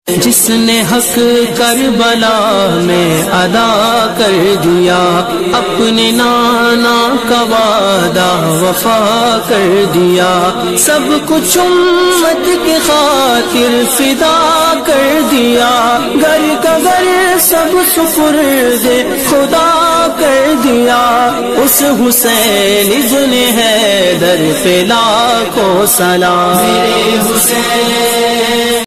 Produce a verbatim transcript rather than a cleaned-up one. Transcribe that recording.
जिसने हक करबला में अदा कर दिया, अपने नाना का वादा वफा कर दिया, सब कुछ उम्मत के खातिर फिदा कर दिया, घर का घर सब सुपुर्दे खुदा कर दिया। उस हुसैन इब्ने हैदर पे लाखों सलाम। मेरे हुसैन